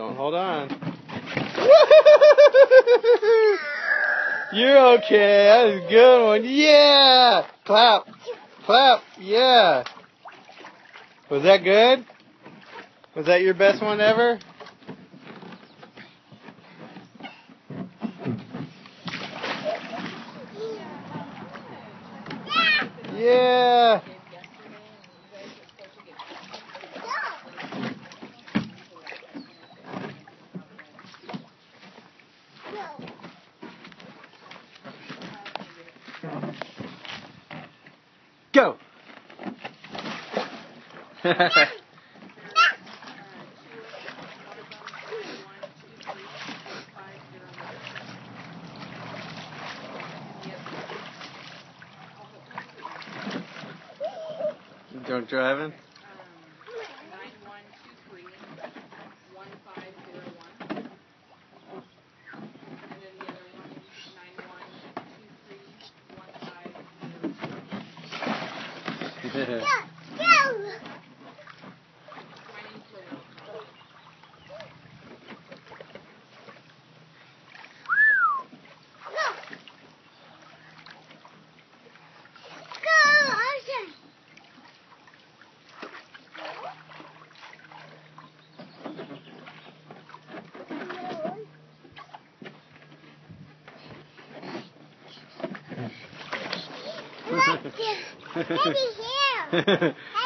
Don't hold on. You're okay. That was a good one. Yeah! Clap. Clap. Yeah. Was that good? Was that your best one ever? Yeah. Go. Drunk driving? 9123-1501. And then the other one is 9123-1502. My name's Lily. Look, baby here.